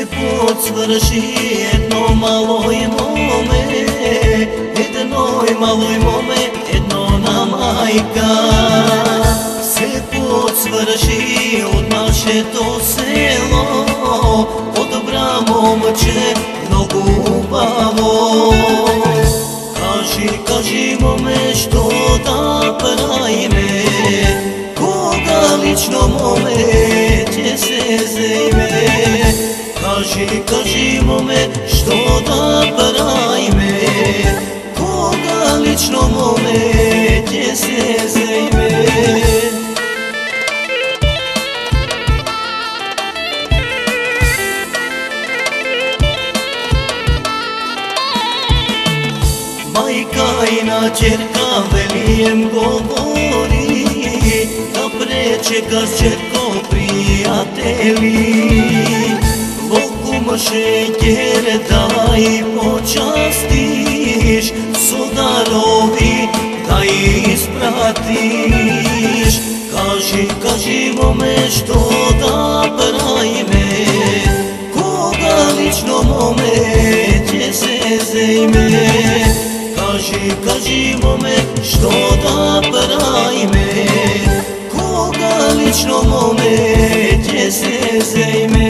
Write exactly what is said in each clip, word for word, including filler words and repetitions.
Се потврши едно малој моме, едној малој моме, едно на мајка. Се потврши од нашето село, одобра момче, многу убаво. Кажи, кажи моме, што да правиме, кога лично моме ќе се зејме. Кажи, кажи моме, што да правиме, кога лично моме ќе се зејме. Мајка и на ќерка велием говори, да пречекаш ќерко пријатели. Локум шеќер дај почастиш, со дарови да испратиш. Кажи, кажи моме, што да правиме, кога лично моме ќе се зејме. Кажи, кажи моме, што да правиме, кога лично моме ќе се зејме.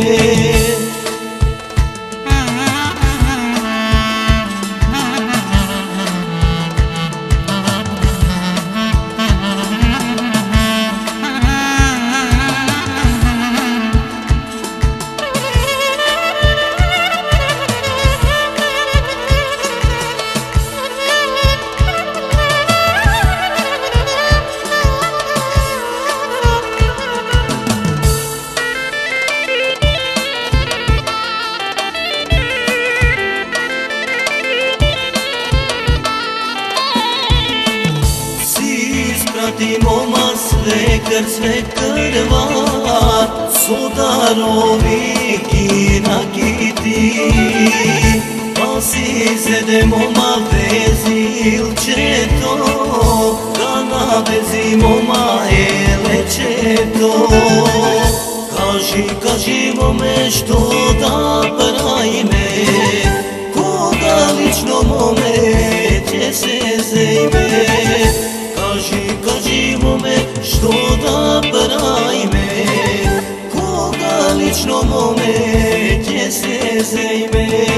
Ти мома свекар, свекрва, со дарови ги накити. Па си зеде мома везилчето, да навези мома елечето. Кажи, кажи моме, што да правиме, кога лично моме ќе се зејме. Кажи, кажи моме, што да правиме, кога лично моме ќе се зејме.